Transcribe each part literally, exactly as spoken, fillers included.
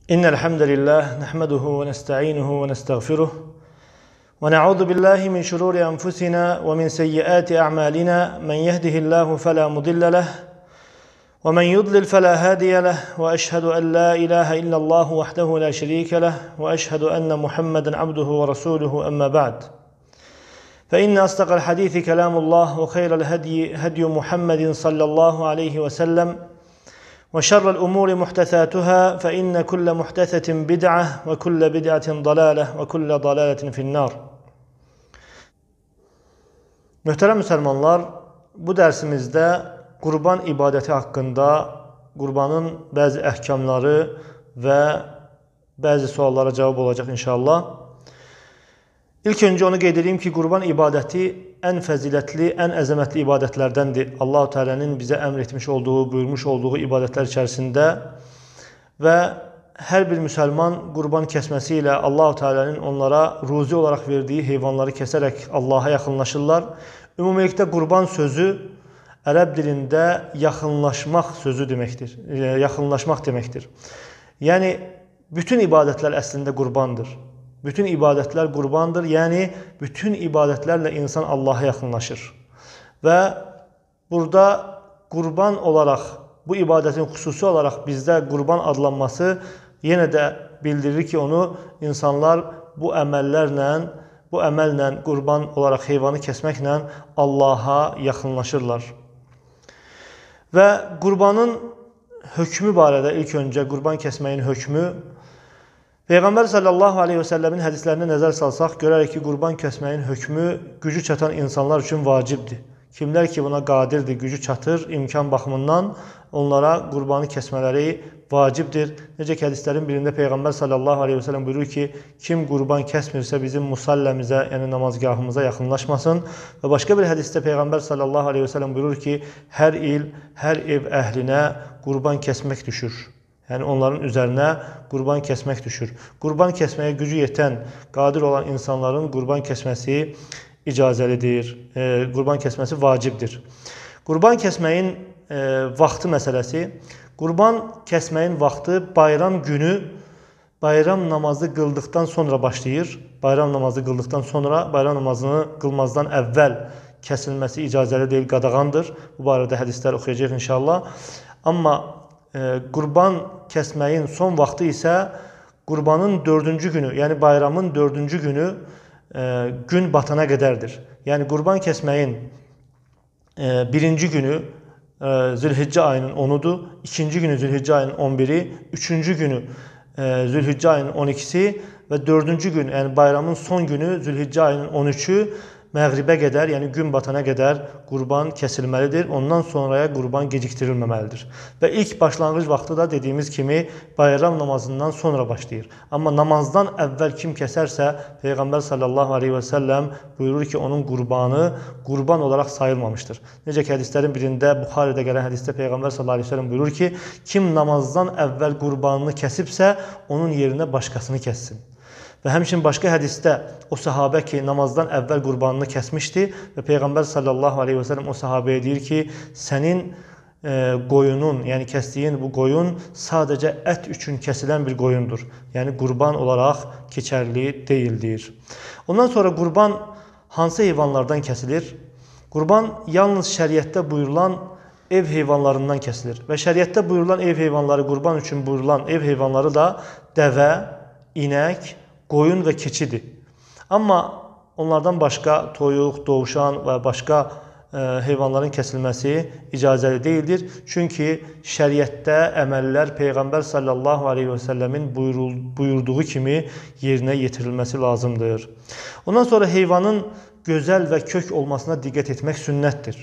إن الحمد لله نحمده ونستعينه ونستغفره ونعوذ بالله من شرور أنفسنا ومن سيئات أعمالنا من يهده الله فلا مضل له ومن يضلل فلا هادي له وأشهد أن لا إله إلا الله وحده لا شريك له وأشهد أن محمدا عبده ورسوله أما بعد فإن أصدق الحديث كلام الله وخير الهدي هدي محمد صلى الله عليه وسلم وشر الأمور محدثاتها فإن كل محدثة بدعة وكل بدعة ضلالة وكل ضلالة في النار. Möhtərəm müsəlmanlar, bu dərsimizdə qurban ibadəti haqqında, qurbanın bəzi əhkamları və bəzi suallara cavab olacaq inşallah. İlk öncə onu qeyd edeyim ki, qurban ibadəti ən fəzilətli, ən əzəmətli ibadətlərdəndir. Allah-u Teala'nın bizə əmr etmiş olduğu, buyurmuş olduğu ibadətlər içərisində və hər bir müsəlman qurban kəsməsi ilə Allah-u Teala'nın onlara ruzi olaraq verdiyi heyvanları kəsərək Allaha yaxınlaşırlar. Ümumilikdə qurban sözü ərəb dilində yaxınlaşmaq sözü deməkdir, yaxınlaşmaq deməkdir. Yəni, bütün ibadətlər əslində qurbandır. Bütün ibadətlər qurbandır, yəni bütün ibadətlərlə insan Allaha yaxınlaşır. Və burada qurban olaraq, bu ibadətin xüsusi olaraq bizdə qurban adlanması yenə də bildirir ki, onu insanlar bu əməllərlə, bu əməllə qurban olaraq heyvanı kəsməklə Allaha yaxınlaşırlar. Və qurbanın hökmü barədə ilk öncə qurban kəsməyin hökmü, Peyğəmbər sallallahu aleyhi və səlləmin hədislərinə nəzər salsaq, görərək ki, qurban kəsməyin hökmü gücü çatan insanlar üçün vacibdir. Kimlər ki, buna qadirdir, gücü çatır, imkan baxımından onlara qurbanı kəsmələri vacibdir. Necə ki, hədislərin birində Peyğəmbər sallallahu aleyhi və səlləm buyurur ki, kim qurban kəsmirsə bizim musalləmizə, yəni namazgahımıza yaxınlaşmasın. Və başqa bir hədisdə Peyğəmbər sallallahu aleyhi və səlləm buyurur ki, hər il, hər ev əhlinə qurban kəsmək düşür. Yəni, onların üzərinə qurban kəsmək düşür. Qurban kəsməyə gücü yetən, qadir olan insanların qurban kəsməsi icazəlidir, e, qurban kəsməsi vacibdir. Qurban kəsməyin e, vaxtı məsələsi, qurban kəsməyin vaxtı bayram günü, bayram namazı qıldıqdan sonra başlayır. Bayram namazı qıldıqdan sonra, bayram namazını qılmazdan əvvəl kəsilməsi icazəli deyil, qadağandır. Bu barədə hədislər oxuyacaq inşallah. Amma qurban kəsməyin son vaxtı isə qurbanın dördüncü günü, yəni bayramın dördüncü günü e, gün batana qədərdir. Yəni qurban kəsməyin e, birinci günü e, Zülhiccə ayının onudur, ikinci günü Zülhiccə ayının on biri, üçüncü günü e, Zülhiccə ayının on ikisi və dördüncü gün, yəni bayramın son günü Zülhiccə ayının on üçü məğribə qədər, yəni gün batana qədər qurban kəsilməlidir. Ondan sonraya qurban gecikdirilməməlidir. Və ilk başlanğıc vaxtı da dediyimiz kimi bayram namazından sonra başlayır. Amma namazdan əvvəl kim kəsərsə, Peyğəmbər sallallahu aleyhi və səlləm buyurur ki, onun qurbanı qurban olaraq sayılmamışdır. Necə ki, hədislərin birində, Buxaridə gələn hədisdə Peyğəmbər sallallahu aleyhi və səlləm buyurur ki, kim namazdan əvvəl qurbanını kəsibsə, onun yerinə başqasını kəssin. Və həmçinin başqa hədisdə o sahabə ki, namazdan əvvəl qurbanını kəsmişdi və Peyğəmbər sallallahu aleyhi və səlləm o sahabəyə deyir ki, sənin e, qoyunun, yəni kəsdiyin bu qoyun sadəcə ət üçün kəsilən bir qoyundur. Yəni qurban olaraq keçərli deyildir. Ondan sonra qurban hansı heyvanlardan kəsilir? Qurban yalnız şəriətdə buyurulan ev heyvanlarından kəsilir. Və şəriətdə buyurulan ev heyvanları, qurban üçün buyurulan ev heyvanları da dəvə, inək, qoyun və keçidir. Amma onlardan başqa toyuq, dovşan və başqa e, heyvanların kəsilməsi icazəli deyildir. Çünki şəriətdə əməllər Peyğəmbər sallallahu aleyhi və səlləmin buyurduğu kimi yerinə yetirilməsi lazımdır. Ondan sonra heyvanın gözəl və kök olmasına diqqət etmək sünnətdir.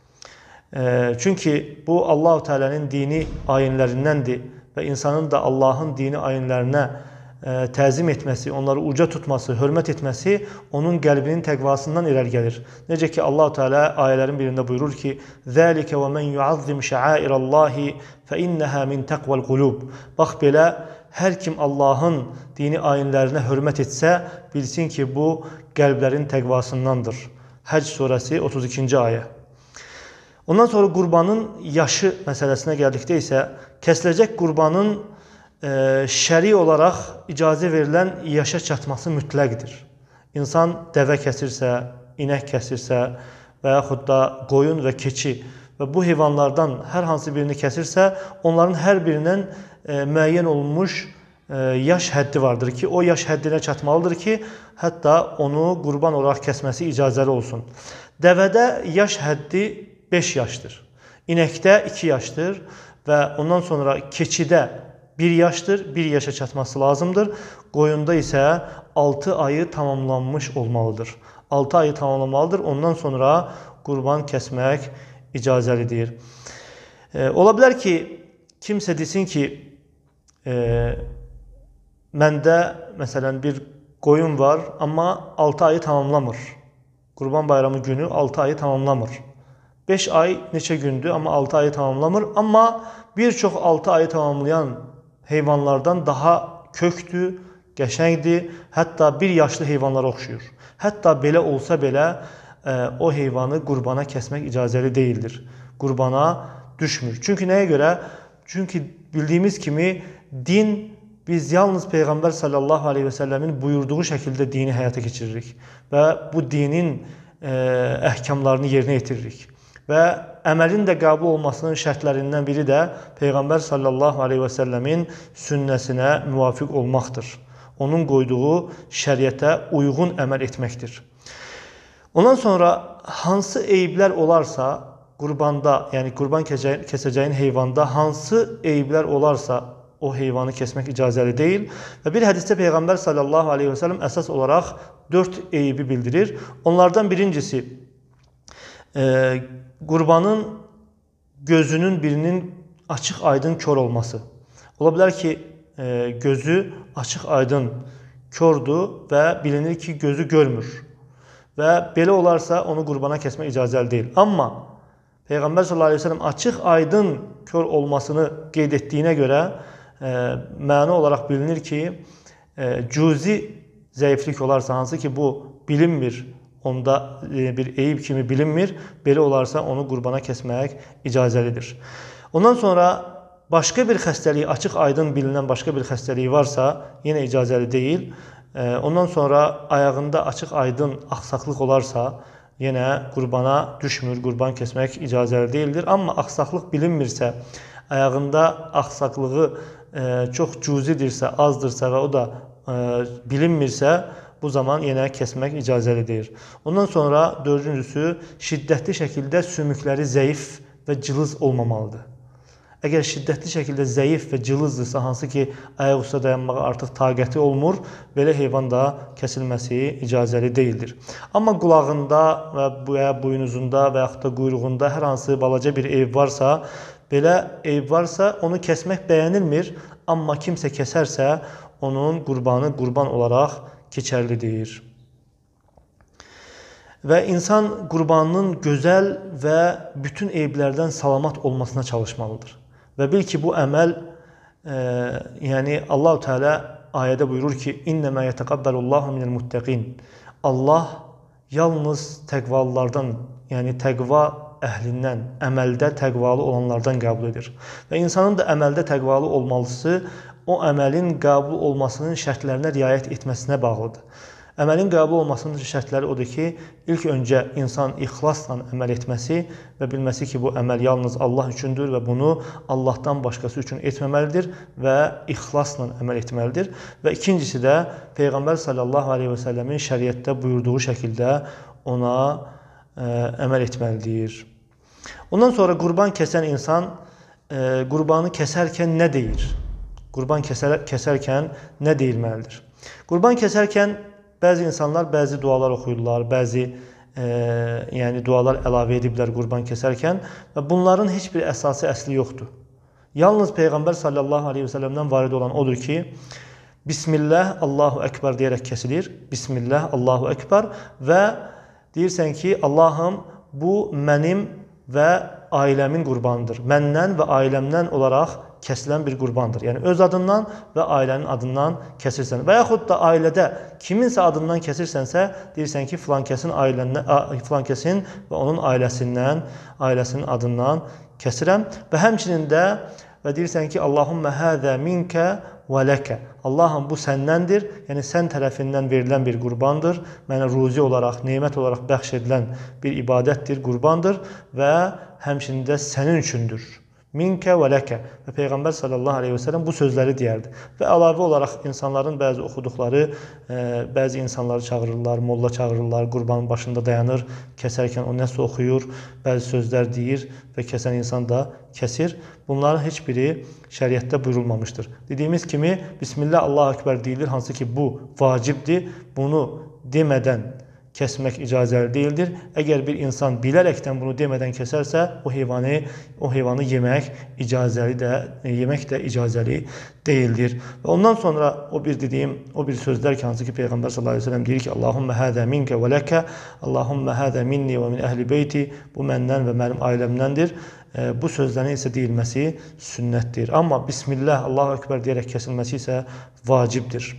E, çünki bu Allah-u Teala'nın dini ayinlərindəndir və insanın da Allahın dini ayinlərinə təzim etməsi, onları uca tutması, hörmət etməsi onun qəlbinin təqvasından irəli gəlir. Necə ki, Allah-u Teala ayələrin birində buyurur ki, ذَلِكَ وَمَنْ يُعَظِّمْ شَعَائِرَ اللّٰهِ فَإِنَّهَا مِنْ تَقْوَ الْقُلُوبِ Bax belə, hər kim Allahın dini ayinlərinə hörmət etsə, bilsin ki, bu qəlblərin təqvasındandır. Həcc surəsi otuz ikinci ayə. Ondan sonra qurbanın yaşı məsələsinə gəldikdə isə kəsiləcək qurbanın e, şəri olaraq icazə verilən yaşa çatması mütləqdir. İnsan dəvə kəsirsə, inək kəsirsə və yaxud da qoyun və keçi və bu heyvanlardan hər hansı birini kəsirsə, onların hər birinin e, müəyyən olunmuş e, yaş həddi vardır ki, o yaş həddinə çatmalıdır ki, hətta onu qurban olaraq kəsməsi icazəli olsun. Dəvədə yaş həddi beş yaşdır, inəkdə iki yaşdır və ondan sonra keçidə bir yaşdır, bir yaşa çatması lazımdır. Qoyunda isə altı ayı tamamlanmış olmalıdır. altı ayı tamamlamalıdır, ondan sonra qurban kəsmək icazəlidir. E, ola bilər ki, kimsə desin ki, e, məndə məsələn bir qoyun var, amma altı ayı tamamlamır. Qurban bayramı günü altı ayı tamamlamır. beş ay neçə gündür, amma altı ayı tamamlamır. Amma bir çox altı ayı tamamlayan heyvanlardan daha kökdür, qəşəngdir, hətta bir yaşlı heyvanlara oxşuyur. Hətta belə olsa belə e, o heyvanı qurbana kəsmək icazəli deyildir. Qurbana düşmür. Çünki nəyə görə? Çünki bildiyimiz kimi din, biz yalnız Peyğəmbər sallallahu aleyhi və səlləmin buyurduğu şəkildə dini həyata keçiririk və bu dinin e, əhkamlarını yerinə yetiririk. Və əməlin də qəbul olmasının şərtlərindən biri də Peyğəmbər sallallahu aleyhi və səlləmin sünnəsinə müvafiq olmaqdır. Onun qoyduğu şəriətə uyğun əməl etməkdir. Ondan sonra hansı eyiblər olarsa, qurbanda, yəni qurban kəsəcəyin heyvanda hansı eyiblər olarsa, o heyvanı kəsmək icazəli deyil. Və bir hədisdə Peyğəmbər sallallahu aleyhi və səlləm əsas olaraq dörd eybi bildirir. Onlardan birincisi, e, qurbanın gözünün birinin açıq aydın kör olması. Ola bilər ki, e, gözü açıq aydın kördür və bilinir ki, gözü görmür. Və belə olarsa onu qurbana kəsmək icazəli deyil. Amma Peyğəmbər sallallahu aleyhi və səlləm açıq aydın kör olmasını qeyd etdiyinə görə e, məna olaraq bilinir ki, e, cüzi zəiflik olarsa, hansı ki bu bilinmir, onda e, bir eyib kimi bilinmir, belə olarsa onu qurbana kəsmək icazəlidir. Ondan sonra başqa bir xəstəliyi, açıq aydın bilinən başqa bir xəstəliyi varsa, yenə icazəli deyil. E, ondan sonra ayağında açıq aydın axsaqlıq olarsa, yenə qurbana düşmür, qurban kəsmək icazəli deyildir. Amma axsaqlıq bilinmirsə, ayağında axsaqlığı e, çox cüzidirsə, azdırsa və o da e, bilinmirsə, bu zaman yenə kəsmək icazəlidir. Ondan sonra dördüncüsü, şiddətli şəkildə sümükləri zəif və cılız olmamalıdır. Əgər şiddətli şəkildə zəif və cılızdırsa, hansı ki, ayaq üstə dayanmağa artıq taqəti olmur, belə heyvan da kəsilməsi icazəli deyildir. Amma qulağında və buynuzunda və yaxud da quyruğunda hər hansı balaca bir eyib varsa, belə eyib varsa, onu kəsmək bəyənilmir, amma kimsə kəsərsə, onun qurbanı qurban olaraq keçərlidir. Və insan qurbanının gözəl və bütün eyblərdən salamat olmasına çalışmalıdır. Və bil ki, bu əməl, e, yəni Allah-u Teala ayədə buyurur ki, İnnəmə yətəqəbbəlullahu minəl-muttəqin. Allah yalnız təqvalılardan, yəni təqva əhlindən, əməldə təqvalı olanlardan qəbul edir. Və insanın da əməldə təqvalı olmalısı, o əməlin qəbul olmasının şərtlərinə riayət etməsinə bağlıdır. Əməlin qəbul olmasının şərtləri odur ki, ilk öncə insan ixlasla əməl etməsi və bilməsi ki, bu əməl yalnız Allah üçündür və bunu Allahdan başqası üçün etməməlidir və ixlasla əməl etməlidir. Və ikincisi də Peyğəmbər sallallahu aleyhi və səlləmin şəriətdə buyurduğu şəkildə ona ə, əməl etməlidir. Ondan sonra qurban kəsən insan ə, qurbanı kəsərkən nə deyir? Qurban kəsər, kəsərkən nə deyilməlidir? Qurban kəsərkən bəzi insanlar bəzi dualar oxuyurlar, bəzi e, yəni dualar əlavə ediblər qurban kəsərkən və bunların heç bir əsası, əsli yoxdur. Yalnız Peyğəmbər sallallahu aleyhi və səlləmdən varid olan odur ki, Bismillah, Allahu Ekber deyərək kəsilir. Bismillah, Allahu Ekber və deyirsən ki, Allahım, bu mənim və ailəmin qurbanıdır. Məndən və ailəmdən olaraq kəsilən bir qurbandır. Yəni öz adından və ailənin adından kəsirsən. Və yaxud da ailədə kiminsə adından kəsirsənsə, deyirsən ki, filan kəsin ailəndən, filan kəsin və onun ailəsindən, ailəsinin adından kəsirəm. Və həmçinin də və deyirsən ki, Allahümmə həzə minkə və ləkə. Allahım, bu səndəndir, yəni sən tərəfindən verilən bir qurbandır, mənə ruzi olaraq, nemət olaraq bəxş edilən bir ibadətdir, qurbandır və həmçinin də sənin üçündür. Minkə və ləkə. Və Peyğəmbər sallallahu aleyhi və səlləm bu sözləri deyərdi. Və əlavə olaraq insanların bəzi oxuduqları, bəzi insanları çağırırlar, molla çağırırlar, qurbanın başında dayanır, kəsərkən o nəsə oxuyur, bəzi sözlər deyir və kəsən insan da kəsir. Bunların heç biri şəriətdə buyurulmamışdır. Dediyimiz kimi, Bismillah, Allahu Ekber deyilir, hansı ki bu vacibdir, bunu demədən kəsmək icazəli deyildir. Əgər bir insan bilərəkdən bunu demədən kəsərsə, o heyvanı, o heyvanı yemək icazəli də, yemək də icazəli deyildir. Və ondan sonra o bir dediyim, o bir sözlər ki, hansı ki Peyğəmbər sallallahu əleyhi və səlləm deyir ki, Allahümmə həzə minkə və ləkə, Allahümmə həzə minni və min əhli beyti, bu məndən və mənim ailəmdəndir. Bu sözlərin isə deyilməsi sünnətdir. Amma Bismillah, Allahu Ekber deyərək kəsilməsi isə vacibdir.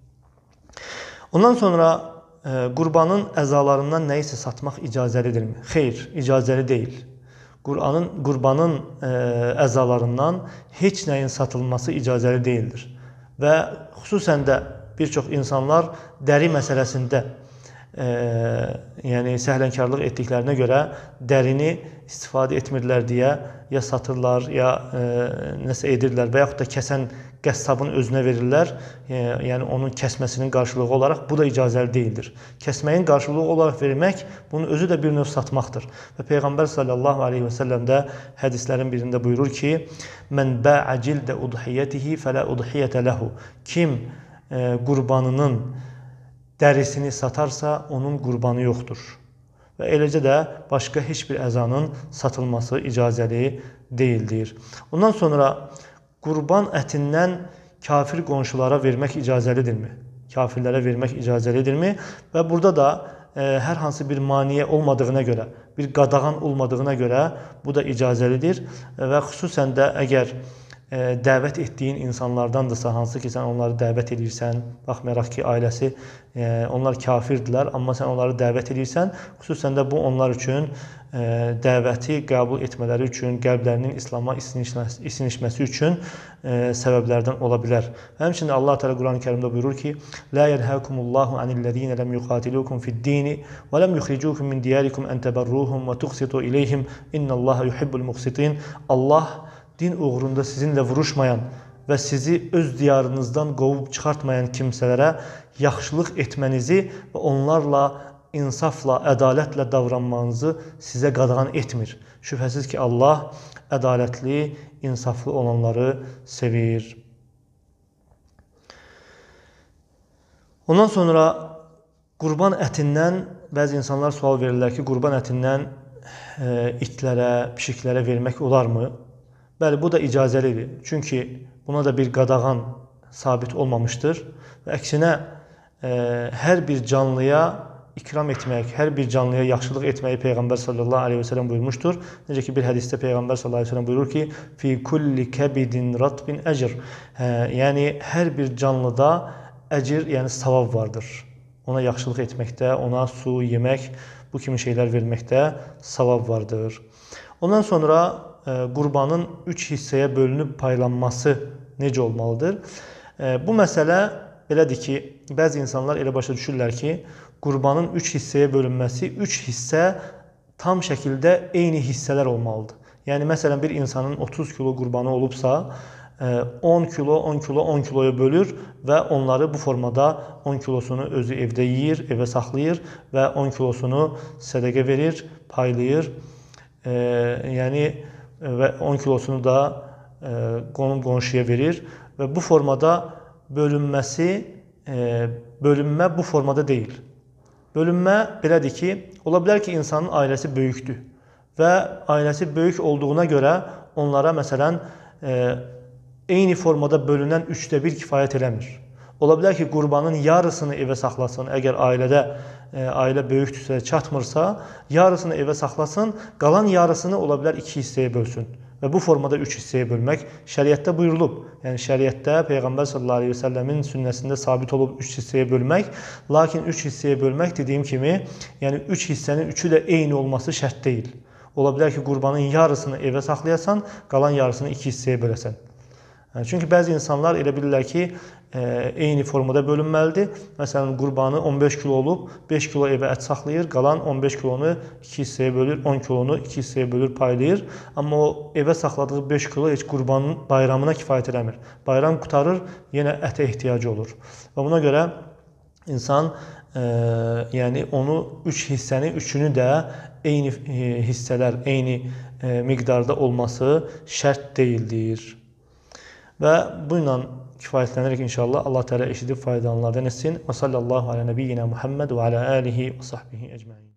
Ondan sonra qurbanın əzalarından nə isə satmaq icazəlidirmi? Xeyr, icazəli deyil. Qurbanın, qurbanın əzalarından heç nəyin satılması icazəli deyildir. Və xüsusən də bir çox insanlar dəri məsələsində e, yəni səhlənkarlıq etdiklərinə görə dərini istifadə etmirlər deyə ya satırlar, ya e, nəsə edirlər və yaxud da kəsən qəssabın özünə verirlər, e, yəni onun kəsməsinin qarşılığı olaraq, bu da icazəli deyildir. Kəsməyin qarşılığı olaraq vermək, bunun özü də bir növ satmaqdır. Və Peyğəmbər sallallahu aleyhi və səlləm də hədislərin birində buyurur ki, mən bə'ə cildə udhiyyətihi fələ udhiyyətə ləhu. Kim e, qurbanının dərisini satarsa, onun qurbanı yoxdur. Və eləcə də başqa heç bir əzanın satılması icazəli deyildir. Ondan sonra qurban ətindən kafir qonşulara vermək icazəlidirmi? Kafirlərə vermək icazəlidirmi? Və burada da e, hər hansı bir maniyə olmadığına görə, bir qadağan olmadığına görə bu da icazəlidir. Və xüsusən də əgər e, dəvət etdiyin insanlardandırsa, hansı ki sən onları dəvət edirsən, baxmayaraq ki ailəsi, e, onlar kafirdirlər, amma sən onları dəvət edirsən, xüsusən də bu onlar üçün dəvəti qəbul etmələri üçün, qəlblərinin İslama isinişməsi üçün e, səbəblərdən ola bilər. Həmçinin Allah Teala Quran-ı Kərimdə buyurur ki: "La yenhəkumullahu anillezine lem yuqatilukum fid-din və lem yukhrijukum min diyarikum an tabarruhum və tuqsitu ileyhim innallaha yuhibbul muqsitin." Allah din uğrunda sizinlə vuruşmayan və sizi öz diyarınızdan qovub çıxartmayan kimsələrə yaxşılıq etmənizi və onlarla insafla, ədalətlə davranmanızı sizə qadağan etmir. Şübhəsiz ki, Allah ədalətli, insaflı olanları sevir. Ondan sonra qurban ətindən, bəzi insanlar sual verirlər ki, qurban ətindən e, itlərə, pişiklərə vermək olarmı? Bəli, bu da icazəlidir. Çünki buna da bir qadağan sabit olmamışdır. Və əksinə, e, hər bir canlıya ikram etmək, hər bir canlıya yaxşılıq etməyi Peyğəmbər sallallahu aleyhi və səlləm buyurmuşdur. Necə ki, bir hədisdə Peyğəmbər sallallahu aleyhi və səlləm buyurur ki, "Fi kulli kəbidin ratbin əcr." Hə, yəni, hər bir canlıda əcr, yəni savab vardır. Ona yaxşılıq etməkdə, ona su, yemək, bu kimi şeylər verməkdə savab vardır. Ondan sonra e, qurbanın üç hissəyə bölünüb paylanması necə olmalıdır? E, bu məsələ belədir ki, bəzi insanlar elə başa düşürlər ki, qurbanın üç hissəyə bölünməsi, üç hissə tam şəkildə eyni hissələr olmalıdır. Yəni, məsələn, bir insanın otuz kilo qurbanı olubsa, on kilo, on kilo, on kiloya bölür və onları bu formada on kilosunu özü evdə yeyir, evə saxlayır və on kilosunu sədəqə verir, paylayır. E, yəni, və on kilosunu da e, qonum qonşuya verir və bu formada bölünməsi, e, bölünmə bu formada deyil. Bölünmə belədir ki, ola bilər ki, insanın ailəsi böyükdür və ailəsi böyük olduğuna görə onlara, məsələn, e, eyni formada bölünən üçdə bir kifayət eləmir. Ola bilər ki, qurbanın yarısını evə saxlasın, əgər ailədə e, ailə böyükdürsə, çatmırsa, yarısını evə saxlasın, qalan yarısını ola bilər iki hissəyə bölsün. Və bu formada üç hissəyə bölmək şəriətdə buyurulub. Yəni, şəriətdə Peyğəmbər sallallahu aleyhi və səlləmin sünnəsində sabit olub üç hissəyə bölmək. Lakin üç hissəyə bölmək dediyim kimi, yəni üç hissənin üçü də eyni olması şərt deyil. Ola bilər ki, qurbanın yarısını evə saxlayasan, qalan yarısını iki hissəyə böləsən. Çünki bəzi insanlar elə bilirlər ki, eyni formada bölünməlidir. Məsələn, qurbanı on beş kilo olub, beş kilo evə ət saxlayır, qalan on beş kilonu iki hissəyə bölür, on kilonu iki hissəyə bölür, paylayır. Amma o evə saxladığı beş kilo heç qurbanın bayramına kifayət eləmir. Bayram qutarır, yenə ətə ehtiyacı olur. Və buna görə insan e, yəni onu üç hissəni, üçünü də eyni e, hissələr, eyni e, miqdarda olması şərt deyildir. Və bununla kifayətlənərək inşallah Allah Teala eşidib faydalananlardan etsin. Və sallallahu alə nəbiyyina Muhammed və alə alihi və sahbihi ecmaîn.